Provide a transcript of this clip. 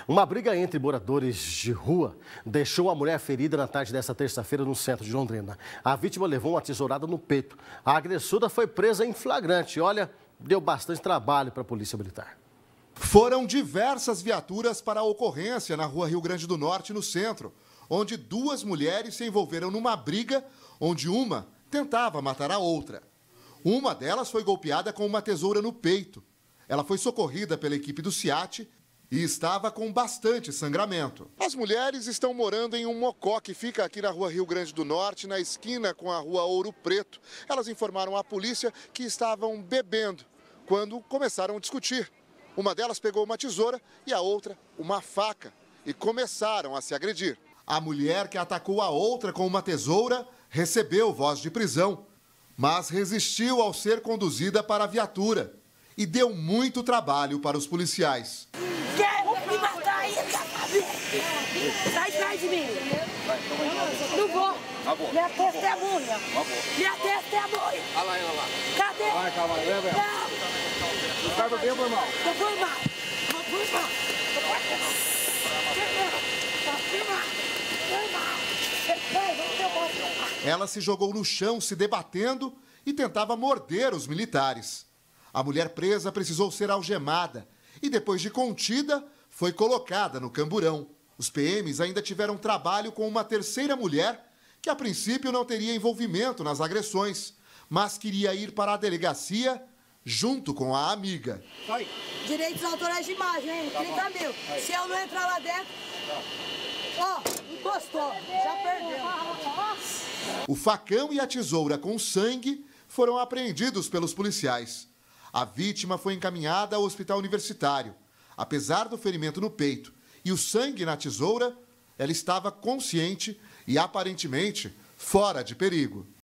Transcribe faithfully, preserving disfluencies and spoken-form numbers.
Uma briga entre moradores de rua deixou a mulher ferida na tarde desta terça-feira no centro de Londrina. A vítima levou uma tesourada no peito. A agressora foi presa em flagrante. Olha, deu bastante trabalho para a Polícia Militar. Foram diversas viaturas para a ocorrência na rua Rio Grande do Norte, no centro, onde duas mulheres se envolveram numa briga onde uma tentava matar a outra. Uma delas foi golpeada com uma tesoura no peito. Ela foi socorrida pela equipe do SEAT e estava com bastante sangramento. As mulheres estão morando em um mocó que fica aqui na rua Rio Grande do Norte, na esquina com a rua Ouro Preto. Elas informaram à polícia que estavam bebendo quando começaram a discutir. Uma delas pegou uma tesoura e a outra uma faca e começaram a se agredir. A mulher que atacou a outra com uma tesoura recebeu voz de prisão, mas resistiu ao ser conduzida para a viatura e deu muito trabalho para os policiais. Quer me matar aí, sai atrás de mim. Não vou. Minha testemunha. Minha testemunha. Olha lá, ela lá. Cadê? Vai, calma, leva ela. Não. Você tá do bem, irmão? Tô por mal. Tô por mal. Tô por mal. Ela se jogou no chão, se debatendo e tentava morder os militares. A mulher presa precisou ser algemada e, depois de contida, foi colocada no camburão. Os P Ms ainda tiveram trabalho com uma terceira mulher que, a princípio, não teria envolvimento nas agressões, mas queria ir para a delegacia junto com a amiga. Sai. Direitos autorais de imagem, hein? trinta mil. Aí. Se eu não entrar lá dentro... Ó, oh, encostou. Já perdeu. O facão e a tesoura com sangue foram apreendidos pelos policiais. A vítima foi encaminhada ao hospital universitário. Apesar do ferimento no peito e o sangue na tesoura, ela estava consciente e aparentemente fora de perigo.